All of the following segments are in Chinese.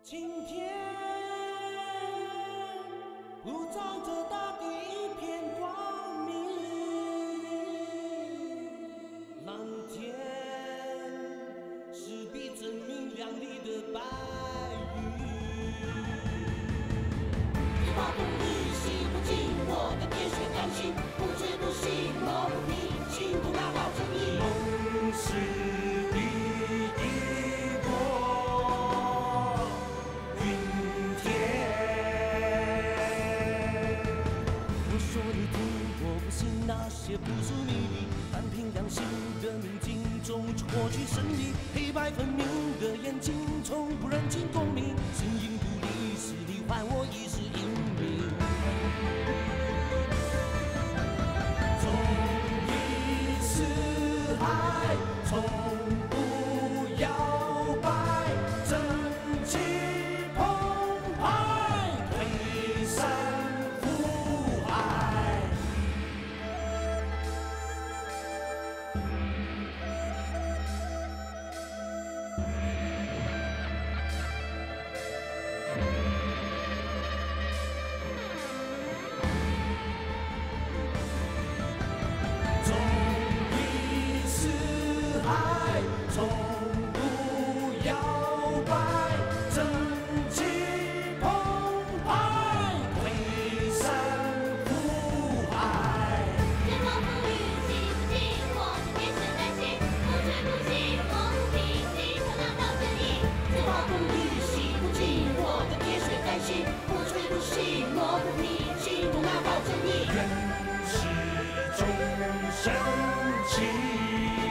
今天普照着大地一片光明，蓝天是比真明亮丽的白云。一把不离，洗不尽我的喋血丹心，不醉不醒，我不迷，心不那道正义。梦是第一波云天。我说你听，我不信那些扑朔迷离，单凭良心的宁静中去获取胜利。黑白分明的眼睛从不认清功名，形影不离，是你还我一世英名。纵一四海，从不摇摆，正气澎湃，推山覆海。纵一四海，从不摇摆，正气澎湃，推山覆海。 天风不语，洗不尽我的喋血丹心，不醉不醒，我不迷，心头那道正义。 天花不离，洗不尽我的喋血丹心，不醉不醒，我不迷，心中那道正义。人是众生情。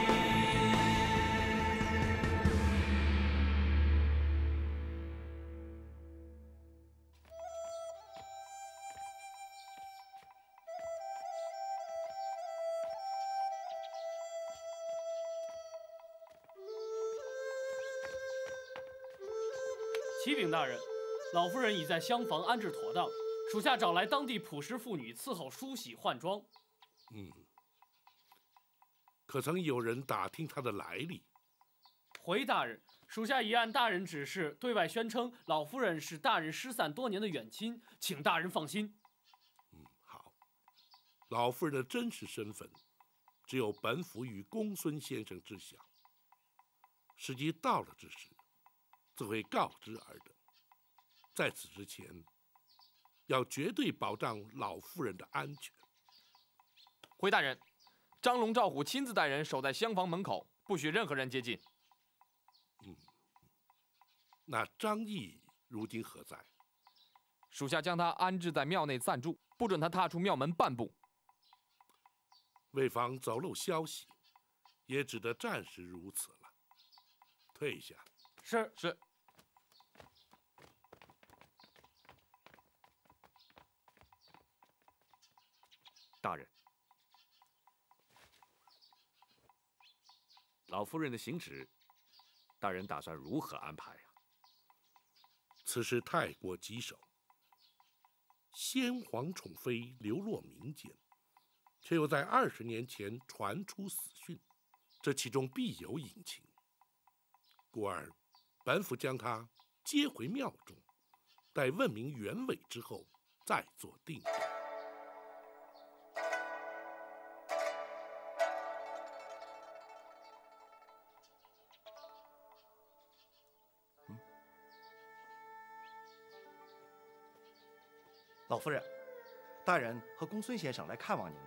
启禀大人，老夫人已在厢房安置妥当，属下找来当地朴实妇女伺候梳洗换装。 可曾有人打听他的来历？ 回大人，属下已按大人指示对外宣称老夫人是大人失散多年的远亲，请大人放心。 好，老夫人的真实身份，只有本府与公孙先生知晓。时机到了之时，自会告知尔等。在此之前，要绝对保障老夫人的安全。 回大人，张龙、赵虎亲自带人守在厢房门口，不许任何人接近。 那张毅如今何在？ 属下将他安置在庙内暂住，不准他踏出庙门半步。 为防走漏消息，也只得暂时如此了。退下。 是。 大人，老夫人的行止，大人打算如何安排呀？ 此事太过棘手，先皇宠妃流落民间，却又在20年前传出死讯，这其中必有隐情。故而，本府将她接回庙中，待问明原委之后，再做定夺。 老夫人，大人和公孙先生来看望您了。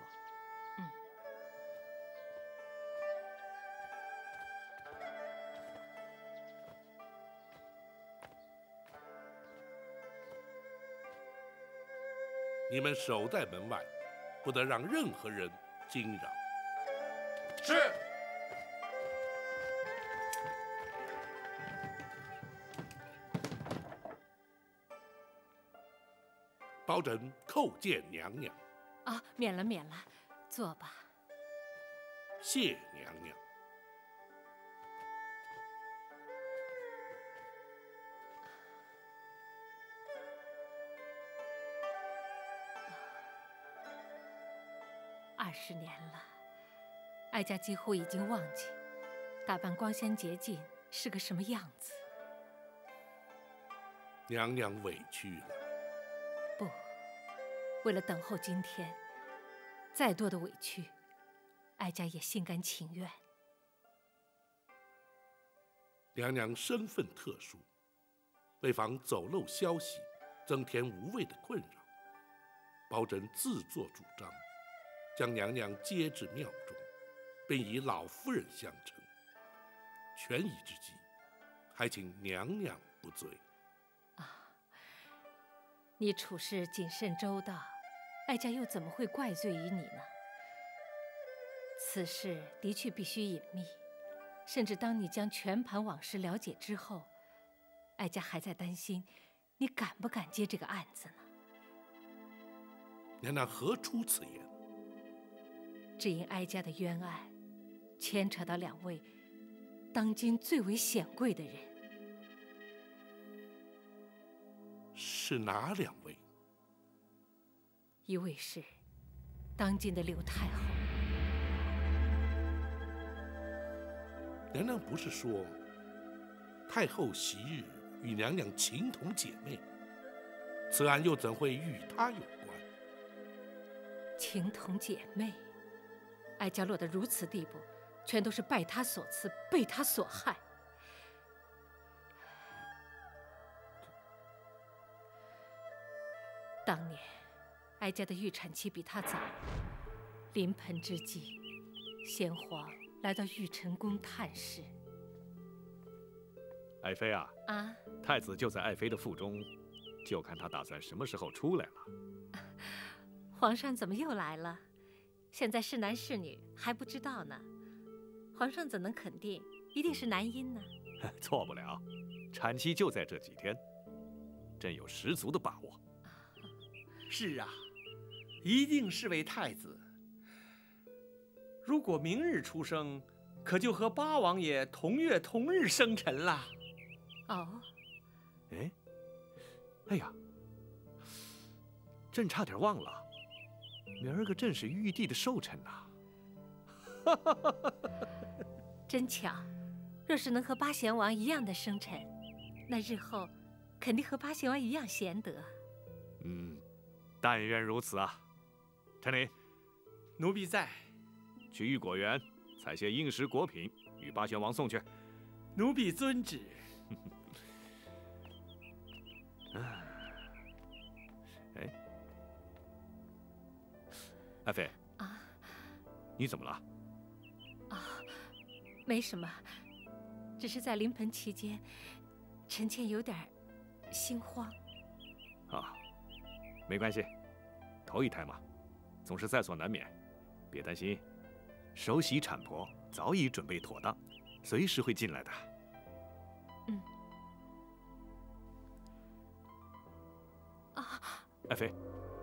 你们守在门外，不得让任何人惊扰。 是。 包拯叩见娘娘。 啊，免了，坐吧。 谢娘娘。 20年了，哀家几乎已经忘记打扮光鲜洁净是个什么样子。 娘娘委屈了。 不，为了等候今天，再多的委屈，哀家也心甘情愿。 娘娘身份特殊，为防走漏消息，增添无谓的困扰，包拯自作主张，将娘娘接至庙中，并以老夫人相称。权宜之计，还请娘娘不罪。 你处事谨慎周到，哀家又怎么会怪罪于你呢？此事的确必须隐秘，甚至当你将全盘往事了解之后，哀家还在担心你敢不敢接这个案子呢？ 娘娘何出此言？ 只因哀家的冤案牵扯到2位当今最为显贵的人。 是哪2位？ 一位是当今的柳太后。 娘娘不是说太后昔日与娘娘情同姐妹，此案又怎会与她有关？ 情同姐妹，哀家落得如此地步，全都是拜她所赐，被她所害。当年，哀家的预产期比她早，临盆之际，先皇来到玉成宫探视。 爱妃啊，太子就在爱妃的腹中，就看他打算什么时候出来了。 皇上怎么又来了？现在是男是女还不知道呢。皇上怎能肯定一定是男婴呢？ 错不了，产期就在这几天，朕有十足的把握。 是啊，一定是位太子。如果明日出生，可就和八王爷同月同日生辰了。 哦， 哎呀，朕差点忘了，明儿个朕是玉帝的寿辰呐。 真巧，若是能和八贤王一样的生辰，那日后肯定和八贤王一样贤德。 但愿如此啊。陈琳， 奴婢在。 去玉果园采些应时果品，与八贤王送去。 奴婢遵旨。 爱妃你怎么了？ 没什么，只是在临盆期间，臣妾有点心慌。 没关系，头一胎嘛，总是在所难免，别担心。首席产婆早已准备妥当，随时会进来的。爱妃，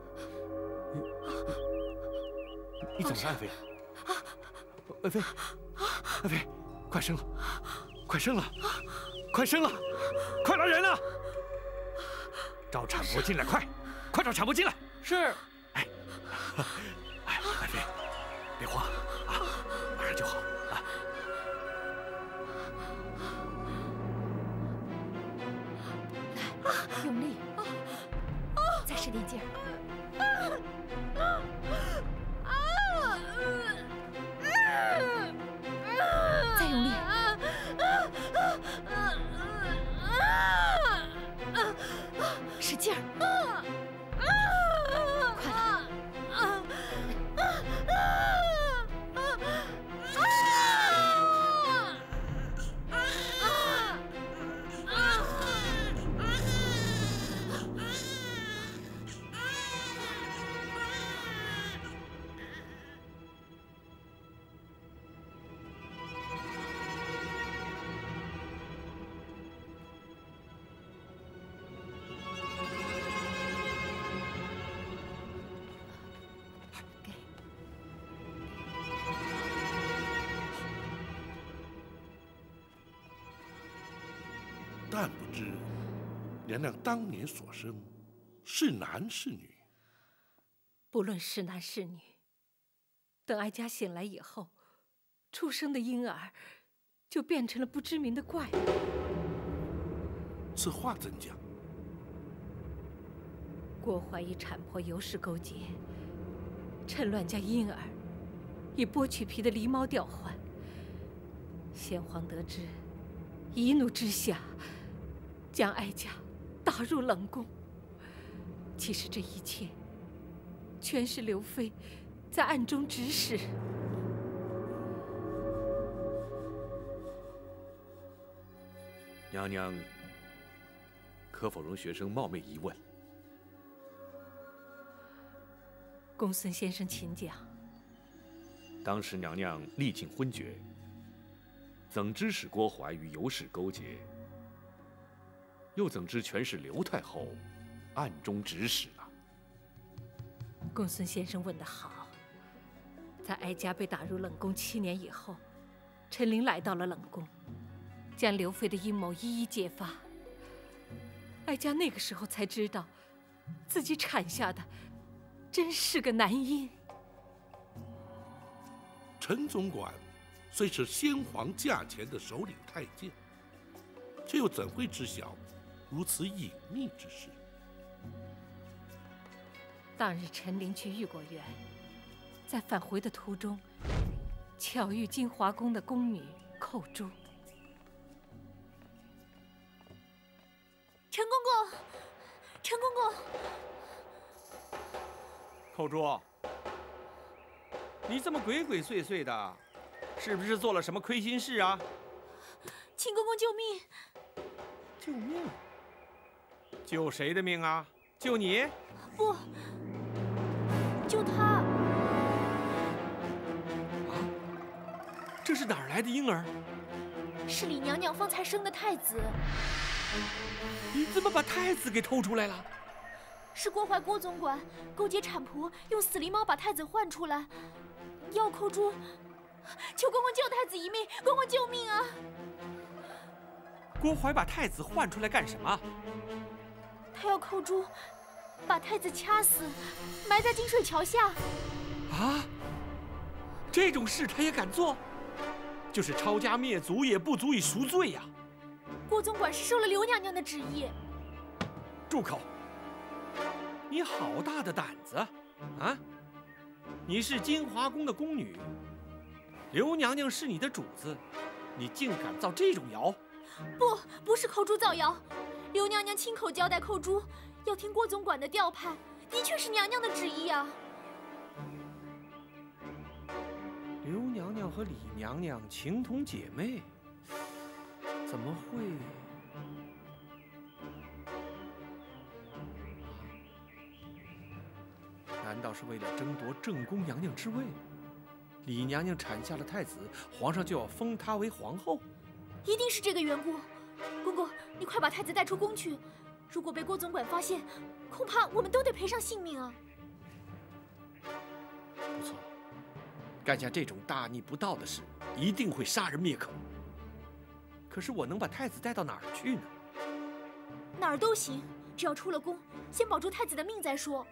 你怎么了，爱妃？爱妃，爱妃，快生了，快生了，快生了，快来人啊！找产婆进来，快找产婆进来！ 是。 爱妃，别慌啊，马上就好啊。 来，用力，再使点劲儿。再用力。使劲儿。快了。 但不知娘娘当年所生是男是女？ 不论是男是女，等哀家醒来以后，出生的婴儿就变成了不知名的怪物。 此话怎讲？ 郭槐与产婆尤氏勾结，趁乱将婴儿以剥去皮的狸猫调换。先皇得知，一怒之下，将哀家打入冷宫。其实这一切，全是刘妃在暗中指使。 娘娘，可否容学生冒昧一问？ 公孙先生，请讲。 当时娘娘历尽昏厥，怎知使郭槐与尤氏勾结？又怎知全是刘太后暗中指使呢？ 公孙先生问得好。在哀家被打入冷宫7年以后，陈琳来到了冷宫，将刘妃的阴谋一一揭发。哀家那个时候才知道，自己产下的真是个男婴。 陈总管虽是先皇驾前的首领太监，却又怎会知晓如此隐秘之事？ 当日陈琳去玉果园，在返回的途中，巧遇金华宫的宫女寇珠。 陈公公，陈公公， 寇珠，你这么鬼鬼祟祟的，是不是做了什么亏心事啊？ 请公公救命！ 救命？救谁的命啊？救你？ 不，救他！ 啊，这是哪儿来的婴儿？ 是李娘娘方才生的太子。 你怎么把太子给偷出来了？ 是郭槐郭总管勾结产婆，用死狸猫把太子换出来，要寇珠。求公公救太子一命，公公救命啊！ 郭槐把太子换出来干什么？ 他要寇珠把太子掐死，埋在金水桥下。 啊！这种事他也敢做？就是抄家灭族也不足以赎罪呀！ 郭总管是受了刘娘娘的旨意。 住口！你好大的胆子啊！你是金华宫的宫女，刘娘娘是你的主子，你竟敢造这种谣？ 不是寇珠造谣，刘娘娘亲口交代寇珠要听郭总管的调派，的确是娘娘的旨意啊。 刘娘娘和李娘娘情同姐妹，怎么会？难道是为了争夺正宫娘娘之位？李娘娘产下了太子，皇上就要封她为皇后？ 一定是这个缘故。公公，你快把太子带出宫去，如果被郭总管发现，恐怕我们都得赔上性命啊。 不错，干下这种大逆不道的事，一定会杀人灭口。可是我能把太子带到哪儿去呢？ 哪儿都行，只要出了宫，先保住太子的命再说。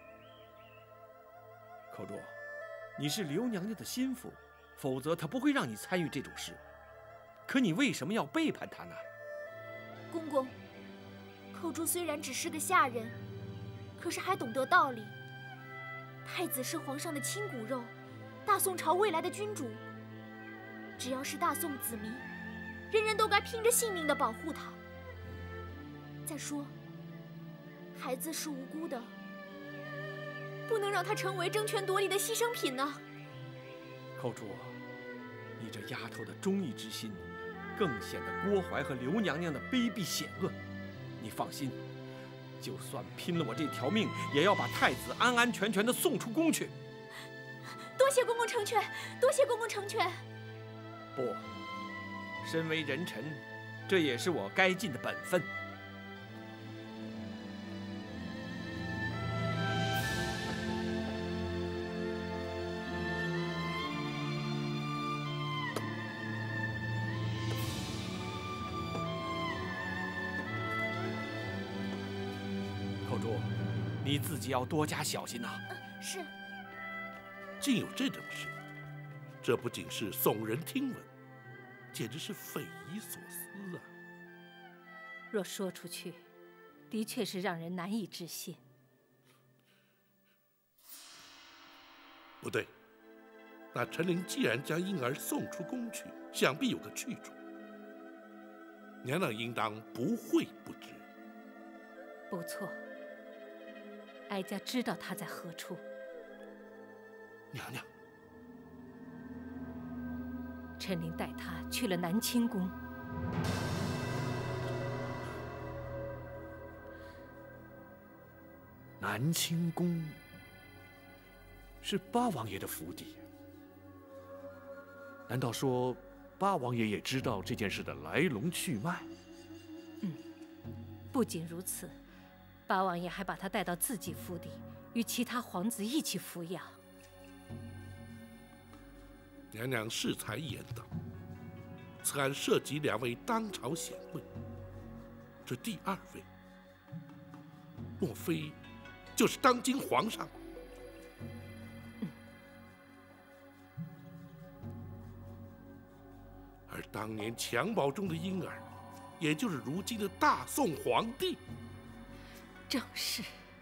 寇珠，你是刘娘娘的心腹，否则她不会让你参与这种事。可你为什么要背叛她呢？ 公公，寇珠虽然只是个下人，可是还懂得道理。太子是皇上的亲骨肉，大宋朝未来的君主。只要是大宋子民，人人都该拼着性命的保护他。再说，孩子是无辜的，不能让他成为争权夺利的牺牲品呢。 寇珠，你这丫头的忠义之心，更显得郭槐和刘娘娘的卑鄙险恶。你放心，就算拼了我这条命，也要把太子安安全全地送出宫去。 多谢公公成全，多谢公公成全。 不，身为人臣，这也是我该尽的本分。寇珠，你自己要多加小心呐。 是。 竟有这种事，这不仅是耸人听闻，简直是匪夷所思啊！ 若说出去，的确是让人难以置信。 不对，那陈琳既然将婴儿送出宫去，想必有个去处。娘娘应当不会不知。 不错，哀家知道他在何处。 娘娘， 陈琳带他去了南清宫。 南清宫是八王爷的府邸，难道说八王爷也知道这件事的来龙去脉？ 不仅如此，八王爷还把他带到自己府邸，与其他皇子一起抚养。 娘娘适才言道，此案涉及2位当朝显贵，这第2位，莫非就是当今皇上？而当年襁褓中的婴儿，也就是如今的大宋皇帝。 正是。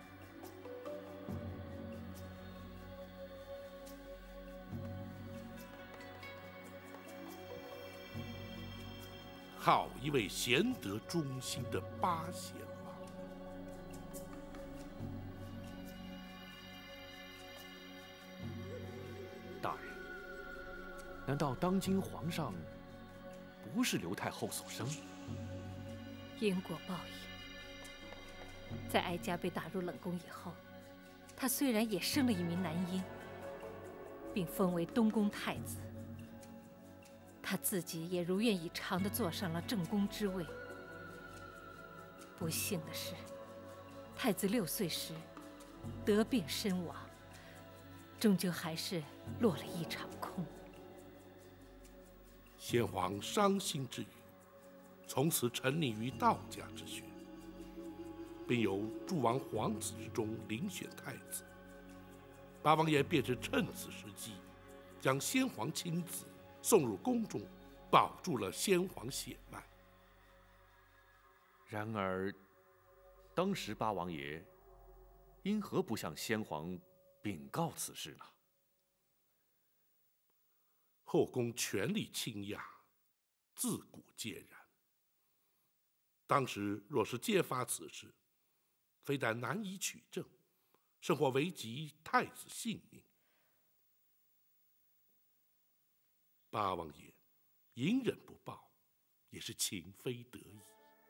好一位贤德忠心的八贤王！ 大人，难道当今皇上不是刘太后所生？ 因果报应。在哀家被打入冷宫以后，他虽然也生了一名男婴，并封为东宫太子，他自己也如愿以偿地坐上了正宫之位。不幸的是，太子6岁时得病身亡，终究还是落了一场空。 先皇伤心之余，从此沉溺于道家之学，并由诸王皇子之中遴选太子。八王爷便是趁此时机，将先皇亲子送入宫中，保住了先皇血脉。 然而，当时八王爷因何不向先皇禀告此事呢？ 后宫权力倾轧，自古皆然。当时若是揭发此事，非但难以取证，甚或危及太子性命。八王爷隐忍不报，也是情非得已。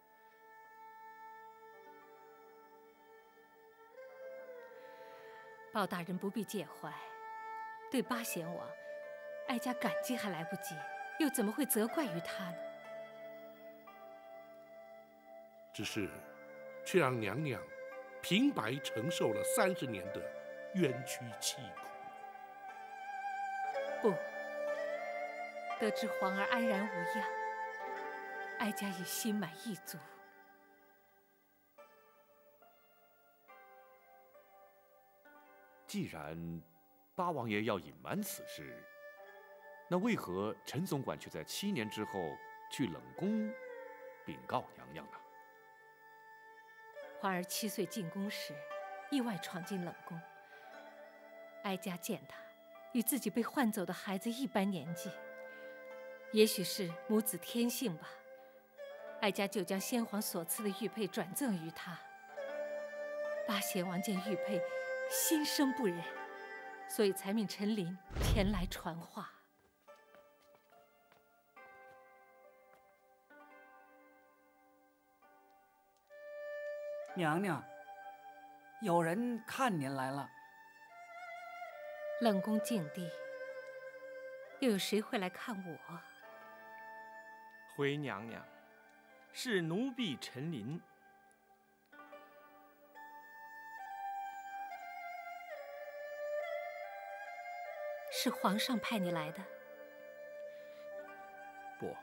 包大人不必介怀，对八贤王，哀家感激还来不及，又怎么会责怪于他呢？ 只是，却让娘娘平白承受了30年的冤屈凄苦。 不，得知皇儿安然无恙，哀家已心满意足。 既然八王爷要隐瞒此事，那为何陈总管却在7年之后去冷宫禀告娘娘呢？ 皇儿7岁进宫时，意外闯进冷宫。哀家见他与自己被换走的孩子一般年纪，也许是母子天性吧。哀家就将先皇所赐的玉佩转赠于他。八贤王见玉佩，心生不忍，所以才命陈琳前来传话。 娘娘，有人看您来了。 冷宫静地，又有谁会来看我？ 回娘娘，是奴婢陈琳。 是皇上派你来的？ 不，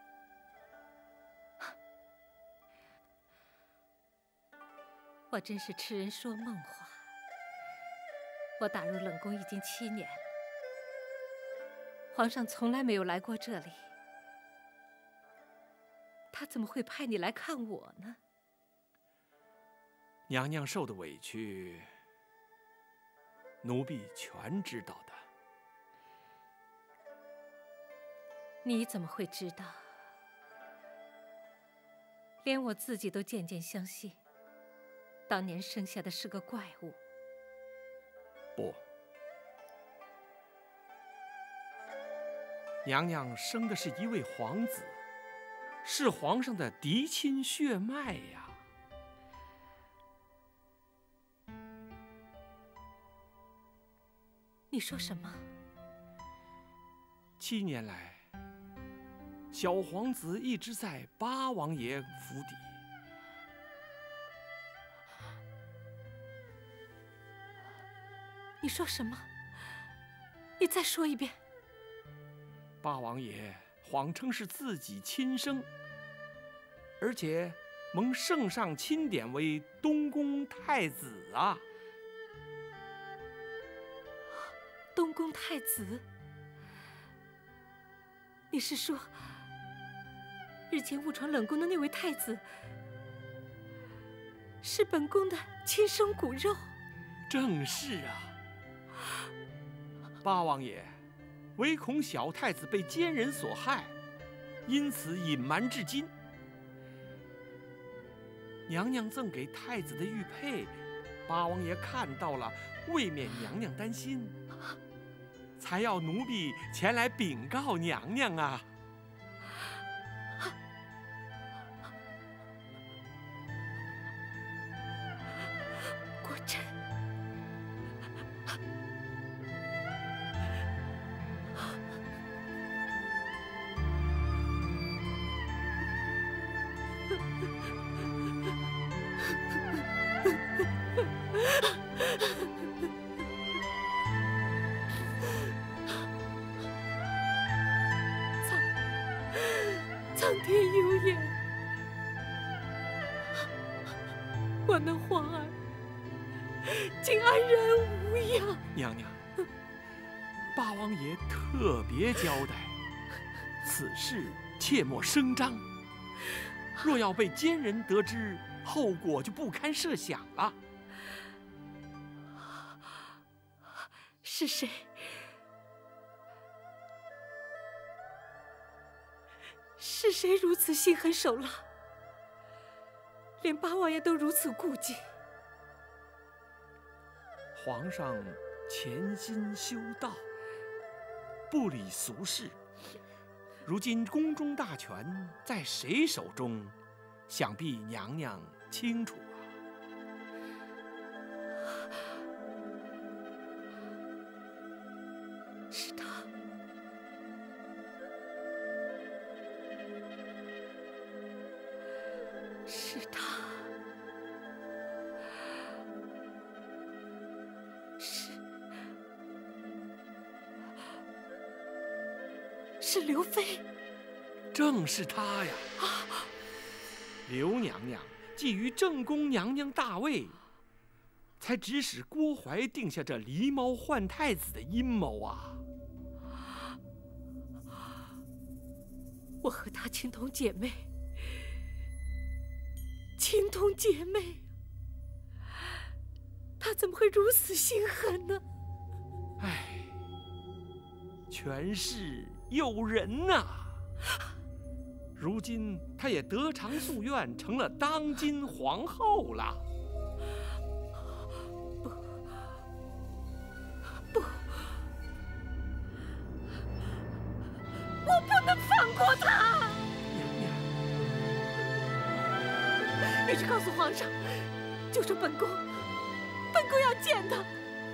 我真是痴人说梦话。我打入冷宫已经7年了，皇上从来没有来过这里，他怎么会派你来看我呢？ 娘娘受的委屈，奴婢全知道的。 你怎么会知道？连我自己都渐渐相信，当年生下的是个怪物。 不，娘娘生的是一位皇子，是皇上的嫡亲血脉呀。 你说什么 ？7年来，小皇子一直在八王爷府邸。 你说什么？你再说一遍。 八王爷谎称是自己亲生，而且蒙圣上钦点为东宫太子啊。 东宫太子？你是说，日前误闯冷宫的那位太子，是本宫的亲生骨肉？ 正是啊。八王爷唯恐小太子被奸人所害，因此隐瞒至今。娘娘赠给太子的玉佩，八王爷看到了，未免娘娘担心，才要奴婢前来禀告娘娘啊。 果真。苍天有眼，我那皇儿竟安然无恙。 娘娘，八王爷特别交代，此事切莫声张，若要被奸人得知，后果就不堪设想了。 是谁？是谁如此心狠手辣，连八王爷都如此顾忌？ 皇上潜心修道，不理俗事。如今宫中大权在谁手中，想必娘娘清楚啊。 是他。是他。是刘妃。 正是她呀！刘娘娘觊觎正宫娘娘大位，才指使郭槐定下这狸猫换太子的阴谋啊！ 我和她情同姐妹，情同姐妹，她怎么会如此心狠呢？ 唉，权势诱人呐！如今她也得偿夙愿，成了当今皇后了。 不，我不能放过她！ 娘娘， 你去告诉皇上，就说本宫要见他。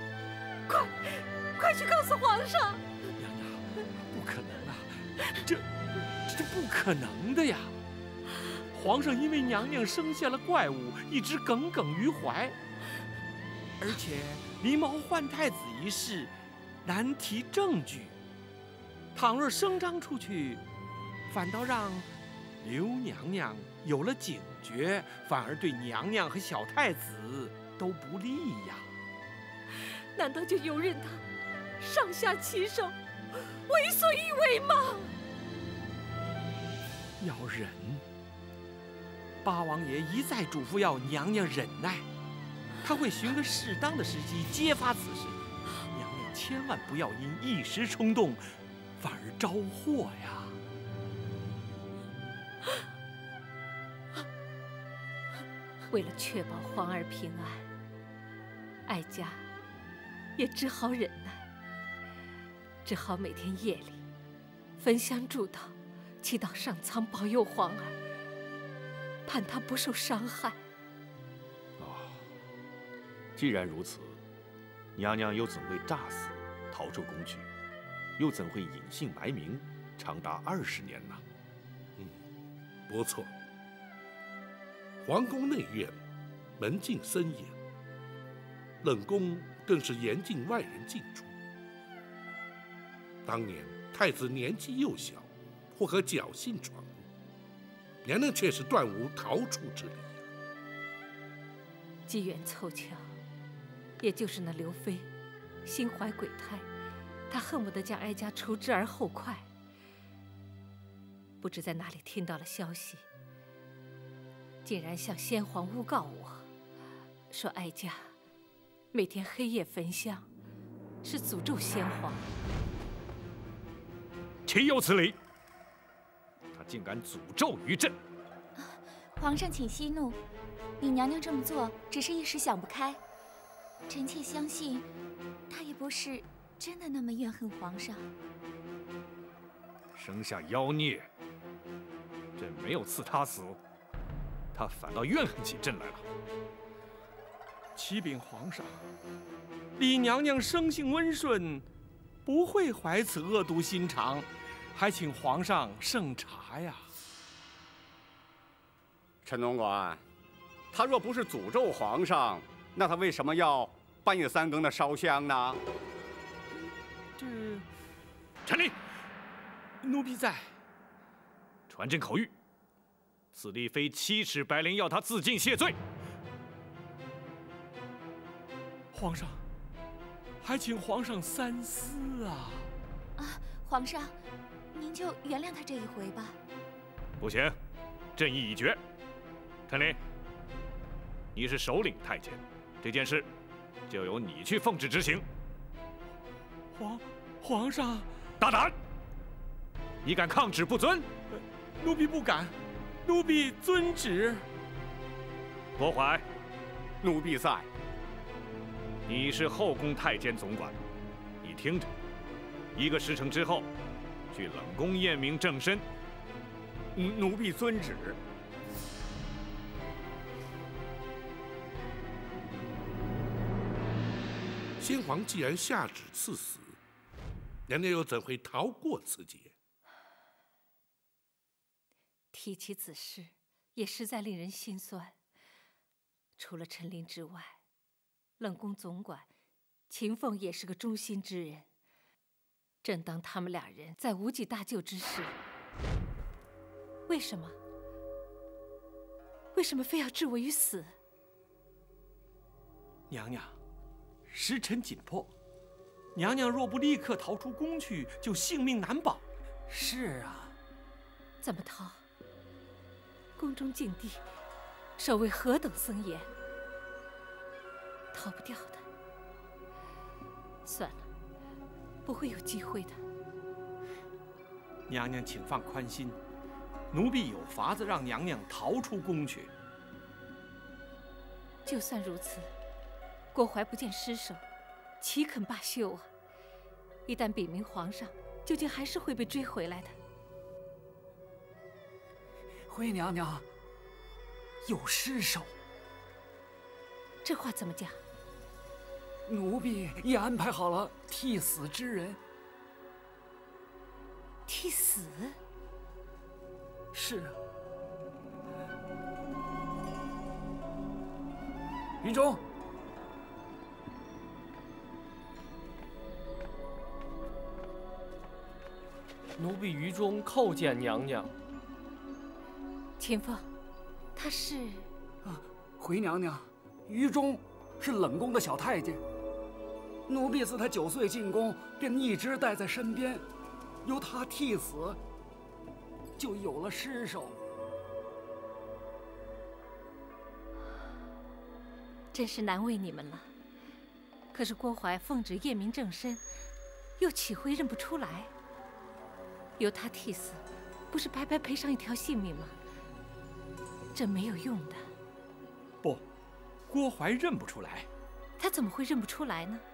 快去告诉皇上！ 娘娘，不可能啊！这不可能的呀！皇上因为娘娘生下了怪物，一直耿耿于怀。而且狸猫换太子一事难提证据，倘若声张出去，反倒让刘娘娘有了警觉，反而对娘娘和小太子都不利呀。 难道就由任他上下其手，为所欲为吗？ 要忍。八王爷一再嘱咐要娘娘忍耐，他会寻个适当的时机揭发此事。娘娘千万不要因一时冲动，反而招祸呀！ 为了确保皇儿平安，哀家也只好忍耐，只好每天夜里焚香祝祷，祈祷上苍保佑皇儿，盼他不受伤害。 既然如此，娘娘又怎会诈死逃出宫去，又怎会隐姓埋名长达20年呢？ 不错。皇宫内院门禁森严，冷宫更是严禁外人进出。当年太子年纪幼小，或可侥幸闯入，娘娘却是断无逃出之理。 机缘凑巧，也就是那刘妃心怀鬼胎，她恨不得将哀家除之而后快。不知在哪里听到了消息，竟然向先皇诬告我，说哀家每天黑夜焚香，是诅咒先皇。 岂有此理！他竟敢诅咒于朕！ 皇上请息怒，你娘娘这么做只是一时想不开，臣妾相信她也不是真的那么怨恨皇上。 生下妖孽，朕没有赐他死，他反倒怨恨起朕来了。 启禀皇上，李娘娘生性温顺，不会怀此恶毒心肠，还请皇上圣察呀。 陈总管，他若不是诅咒皇上，那他为什么要半夜3更的烧香呢？ 陈琳， 奴婢在。 传朕口谕，此地非7尺白绫要他自尽谢罪。 皇上，还请皇上三思啊！ 皇上，您就原谅他这一回吧。 不行，朕意已决。陈琳，你是首领太监，这件事就由你去奉旨执行。 皇上， 大胆！你敢抗旨不遵？ 奴婢不敢，奴婢遵旨。 郭槐， 奴婢在。 你是后宫太监总管，你听着，1个时辰之后，去冷宫验明正身。 奴婢遵旨。 先皇既然下旨赐死，娘娘又怎会逃过此劫？ 提起此事，也实在令人心酸。除了陈琳之外，冷宫总管秦凤也是个忠心之人。正当他们2人在无计搭救之时，为什么非要置我于死？ 娘娘，时辰紧迫，娘娘若不立刻逃出宫去，就性命难保。 是啊， 怎么逃？宫中禁地，守卫何等森严，逃不掉的。算了，不会有机会的。 娘娘请放宽心，奴婢有法子让娘娘逃出宫去。 就算如此，郭槐不见尸首，岂肯罢休啊？一旦禀明皇上，究竟还是会被追回来的。 回娘娘，有尸首。 这话怎么讲？ 奴婢已安排好了替死之人。 替死？ 是啊。云中， 奴婢于中叩见娘娘。 秦凤，他是…… 回娘娘，于中是冷宫的小太监。奴婢自他9岁进宫，便一直带在身边，由他替死，就有了尸首。 真是难为你们了。可是郭槐奉旨验明正身，又岂会认不出来？由他替死，不是白白赔上一条性命吗？这没有用的。 郭槐认不出来。 他怎么会认不出来呢？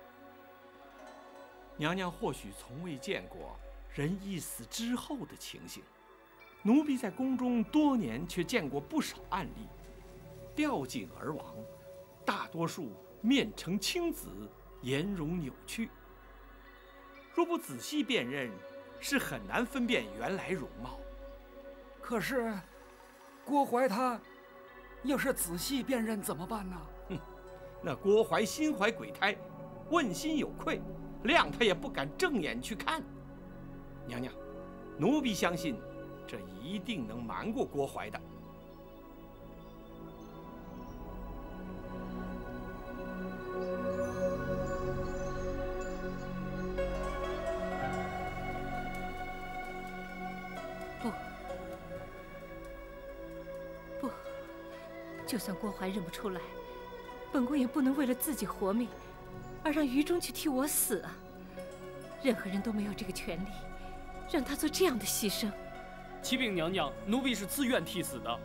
娘娘或许从未见过人一死之后的情形，奴婢在宫中多年，却见过不少案例，吊颈而亡，大多数面呈青紫，颜容扭曲。若不仔细辨认，是很难分辨原来容貌。 可是，郭槐他要是仔细辨认怎么办呢？ 那郭槐心怀鬼胎，问心有愧，谅他也不敢正眼去看。娘娘，奴婢相信，这一定能瞒过郭槐的。 不，就算郭槐认不出来，本宫也不能为了自己活命，而让于中去替我死啊！任何人都没有这个权利，让他做这样的牺牲。 启禀娘娘，奴婢是自愿替死的。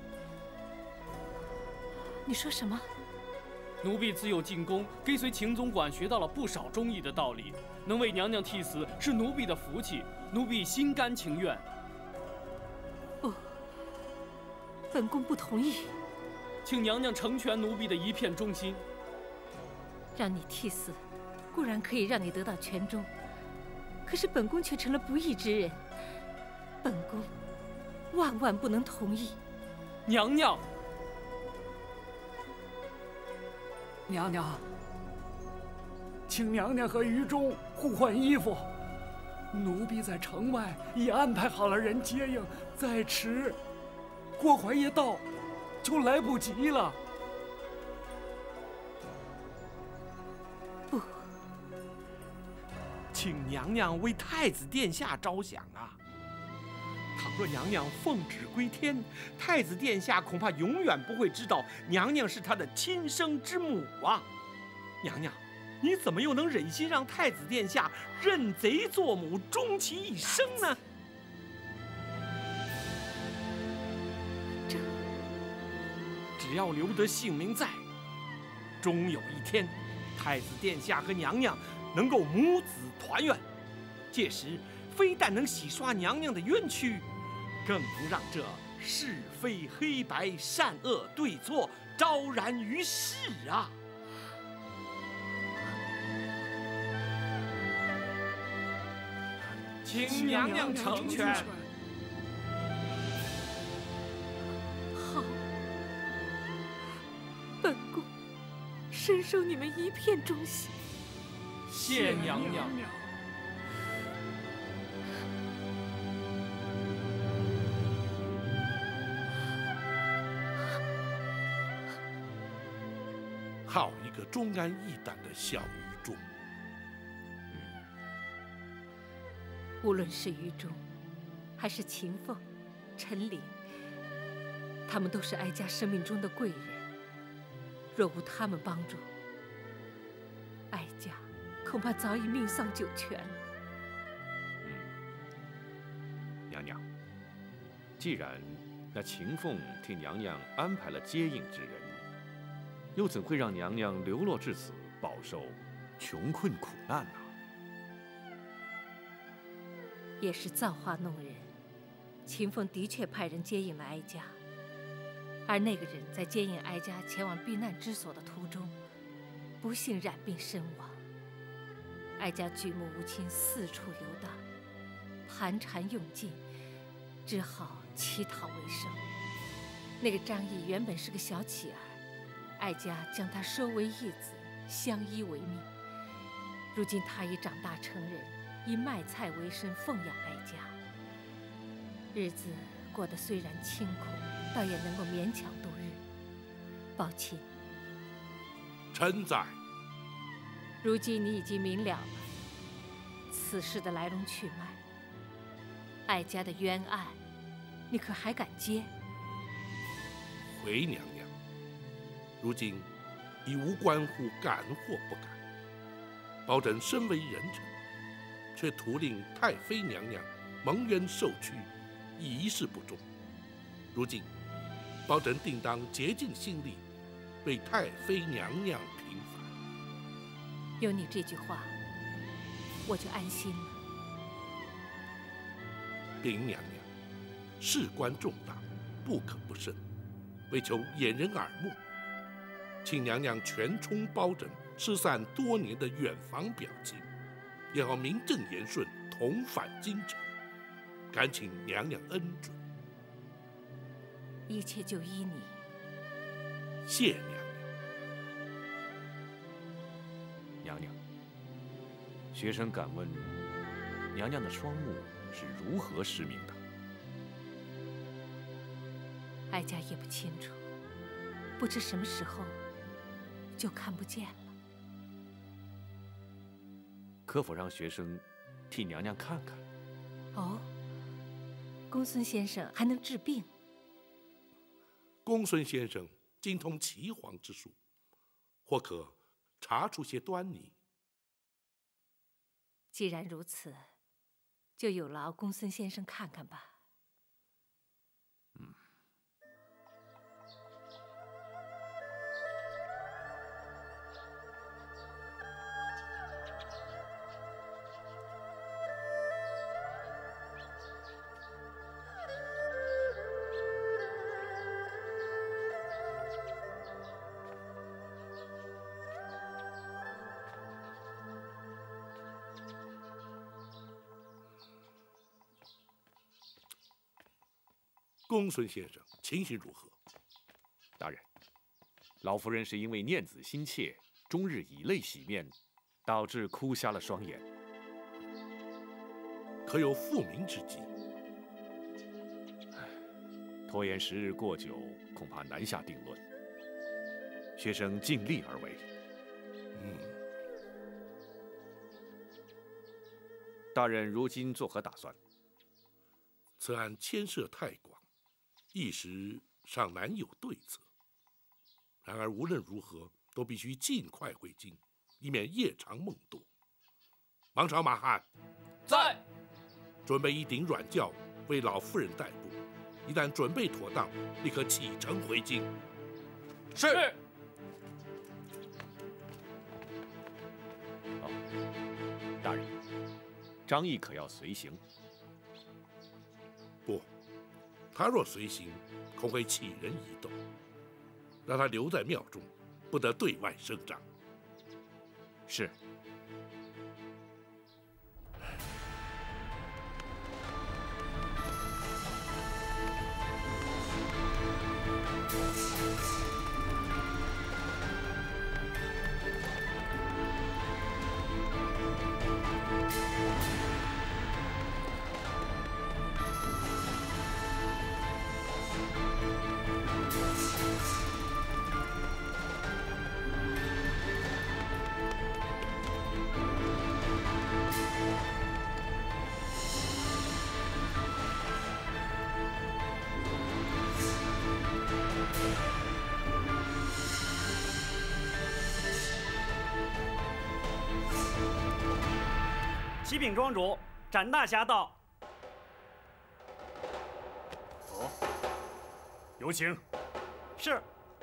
你说什么？ 奴婢自幼进宫，跟随秦总管学到了不少忠义的道理，能为娘娘替死是奴婢的福气，奴婢心甘情愿。 不，本宫不同意。 请娘娘成全奴婢的一片忠心。 让你替死，固然可以让你得到全忠，可是本宫却成了不义之人，本宫万万不能同意。 娘娘， 娘娘，请娘娘和于中互换衣服。奴婢在城外已安排好了人接应，再迟，郭槐一到，就来不及了。 不， 请娘娘为太子殿下着想啊！倘若娘娘奉旨归天，太子殿下恐怕永远不会知道娘娘是他的亲生之母啊！娘娘，你怎么又能忍心让太子殿下认贼作母，终其一生呢？只要留得性命在，终有一天，太子殿下和娘娘能够母子团圆。届时，非但能洗刷娘娘的冤屈，更能让这是非黑白、善恶对错昭然于世啊！请娘娘成全。 好，本宫深受你们一片忠心。 谢娘娘。 好一个忠肝义胆的小于中！ 无论是于中，还是秦凤、陈琳，他们都是哀家生命中的贵人。若无他们帮助，哀家恐怕早已命丧九泉了。 娘娘，既然那秦凤替娘娘安排了接应之人，又怎会让娘娘流落至此，饱受穷困苦难呢？ 也是造化弄人，秦凤的确派人接应了哀家，而那个人在接应哀家前往避难之所的途中，不幸染病身亡。哀家举目无亲，四处游荡，盘缠用尽，只好乞讨为生。那个张毅原本是个小乞儿，哀家将他收为义子，相依为命。如今他已长大成人，以卖菜为生，奉养哀家。日子过得虽然清苦，倒也能够勉强度日。抱歉， 臣在。 如今你已经明了了此事的来龙去脉，哀家的冤案，你可还敢接？ 回娘娘，如今已无关乎敢或不敢。保朕身为人臣，却徒令太妃娘娘蒙冤受屈，一事不忠。如今，保朕定当竭尽心力， 被太妃娘娘平反。 有你这句话，我就安心了。 禀娘娘，事关重大，不可不慎。为求掩人耳目，请娘娘全充包拯失散多年的远房表亲，也好名正言顺同返京城。恳请娘娘恩准。 一切就依你。 谢娘娘。 娘娘，学生敢问，娘娘的双目是如何失明的？ 哀家也不清楚，不知什么时候就看不见了。 可否让学生替娘娘看看？ 哦，公孙先生还能治病？ 公孙先生精通岐黄之术，或可查出些端倪。 既然如此，就有劳公孙先生看看吧。 公孙先生情形如何？ 大人，老夫人是因为念子心切，终日以泪洗面，导致哭瞎了双眼。 可有复明之计？ 拖延时日过久，恐怕难下定论。学生尽力而为。大人如今作何打算？ 此案牵涉太广，一时尚难有对策。然而无论如何，都必须尽快回京，以免夜长梦多。王朝马汉在， 准备一顶软轿为老夫人代步，一旦准备妥当，立刻启程回京。 是。 大人，张毅可要随行？ 不，他若随行，恐会起人疑窦。让他留在庙中，不得对外声张。 是。 启禀庄主，展大侠到。 哦，有请。 是。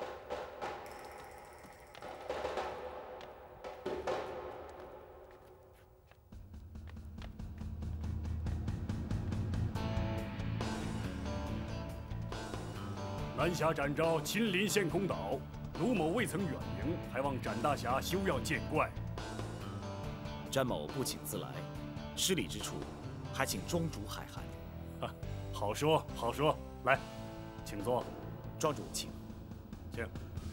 南侠展昭亲临陷空岛，卢某未曾远迎，还望展大侠休要见怪。 詹某不请自来，失礼之处，还请庄主海涵。 好说好说，来，请坐。 庄主请。 请。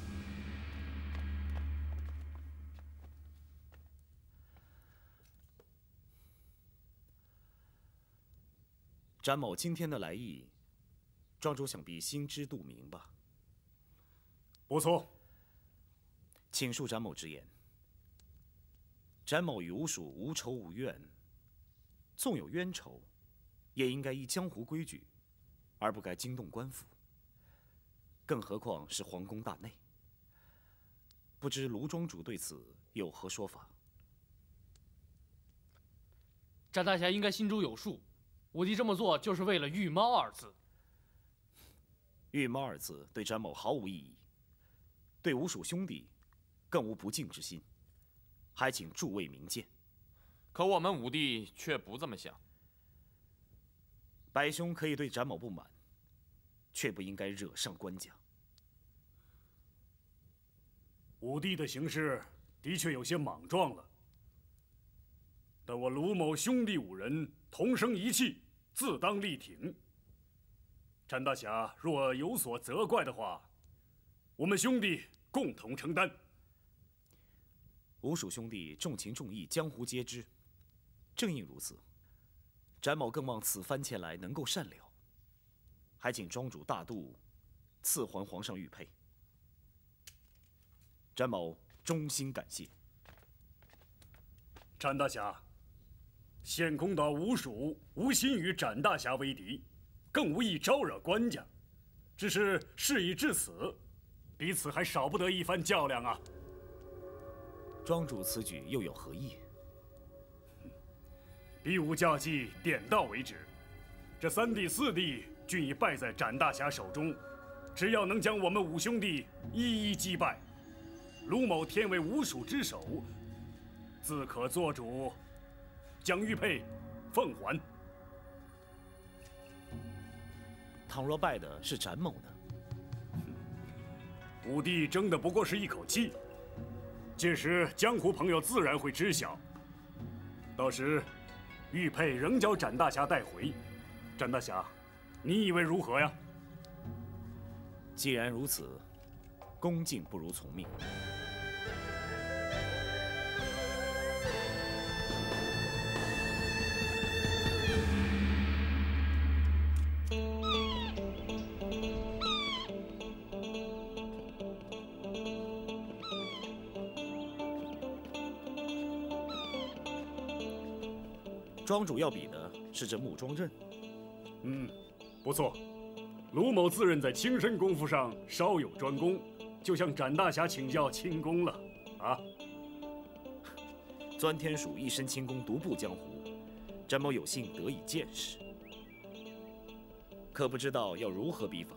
詹某今天的来意，庄主想必心知肚明吧？ 不错。 请恕詹某直言。詹某与吴蜀无仇无怨，纵有冤仇，也应该依江湖规矩，而不该惊动官府。更何况是皇宫大内。不知卢庄主对此有何说法？ 展大侠应该心中有数，我弟这么做就是为了“御猫”二字。 御猫二字对詹某毫无意义， 对吴蜀兄弟更无不敬之心，还请诸位明鉴。 可我们武帝却不这么想。 白兄可以对展某不满，却不应该惹上官家。 武帝的行事的确有些莽撞了，但我卢某兄弟5人同声一气，自当力挺。展大侠若有所责怪的话，我们兄弟共同承担。 吴蜀兄弟重情重义，江湖皆知。正因如此，展某更望此番前来能够善了，还请庄主大度赐还皇上玉佩。展某衷心感谢。 展大侠，现公道吴蜀无心与展大侠为敌，更无意招惹官家，只是事已至此，彼此还少不得一番较量啊。 庄主此举又有何意？ 比武教计点到为止，这3弟4弟均已败在展大侠手中，只要能将我们5兄弟一一击败，卢某天为吴蜀之首，自可做主，将玉佩奉还。 倘若败的是展某呢？ 武帝争的不过是一口气，届时江湖朋友自然会知晓。到时玉佩仍交展大侠带回。展大侠，你以为如何呀？ 既然如此，恭敬不如从命。庄主要比的是这木桩刃。 不错。卢某自认在轻身功夫上稍有专攻，就向展大侠请教轻功了。啊！ 钻天鼠一身轻功独步江湖，展某有幸得以见识，可不知道要如何比法。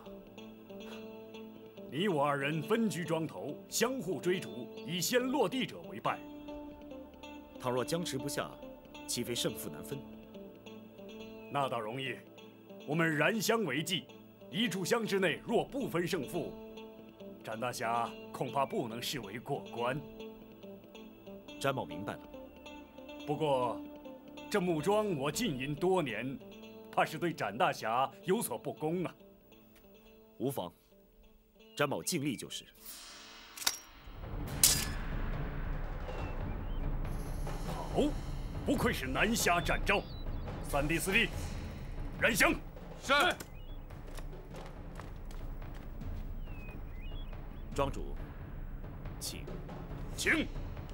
你我2人分居庄头，相互追逐，以先落地者为败。 倘若僵持不下，岂非胜负难分？ 那倒容易，我们燃香为祭，一炷香之内若不分胜负，展大侠恐怕不能视为过关。 展某明白了。 不过，这木桩我浸淫多年，怕是对展大侠有所不公啊。 无妨，展某尽力就是。 好，不愧是南虾展昭。3弟4弟，燃香。 是。 庄主，请。 请。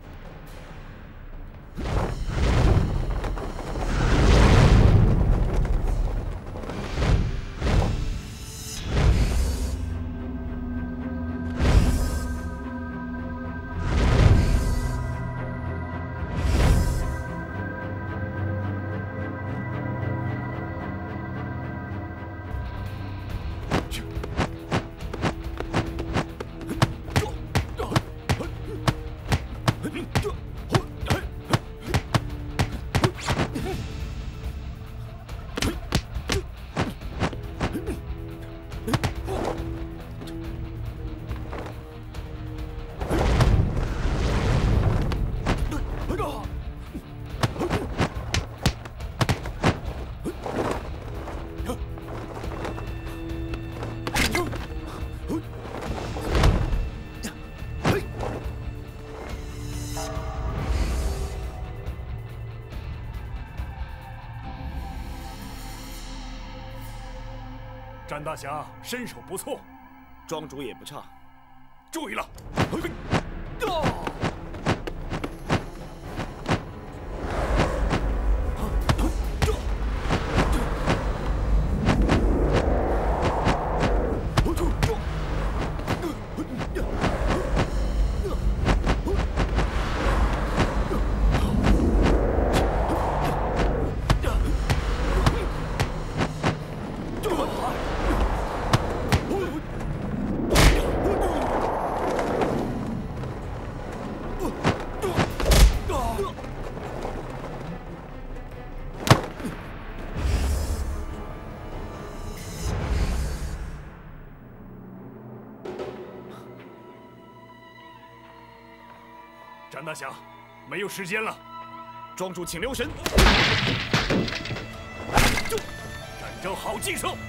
展大侠身手不错， 庄主也不差。 注意了！ 张大侠，没有时间了。 庄主，请留神。 战招好计手。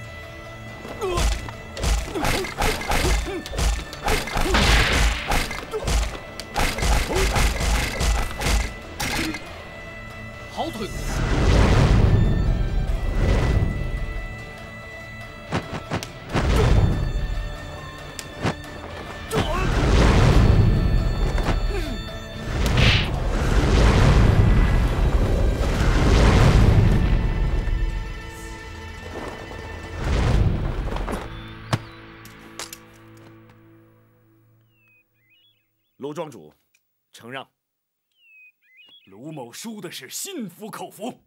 好腿功！ 卢庄主，承让。 卢某输的是心服口服。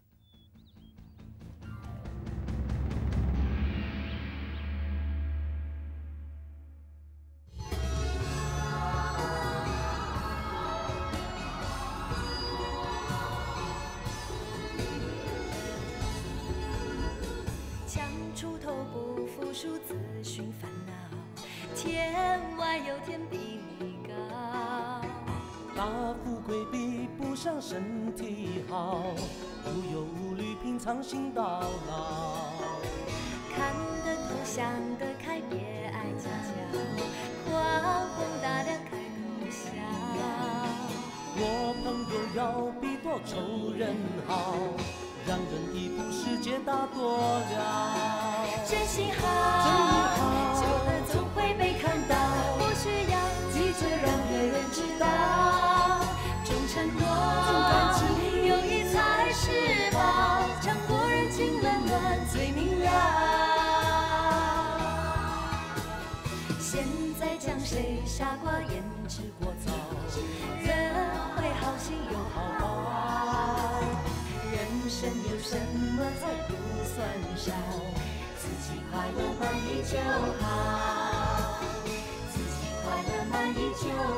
强出头不服输，自寻烦恼。天外有天比你高。 大富贵比不上身体好，无忧无虑品尝心到老。 看得透想得开，别爱计较，宽宏大量开口笑。 我朋友要比多仇人好，让人一步世界大多了。 真心好，久了总会被看到，不需要急着让别人知道。忠诚多，友谊才是宝，常过人情冷暖最明了。现在讲谁傻瓜言之过早，人会好心有好报。人生有什么才不算少？自己快乐满意就好，自己快乐满意就好。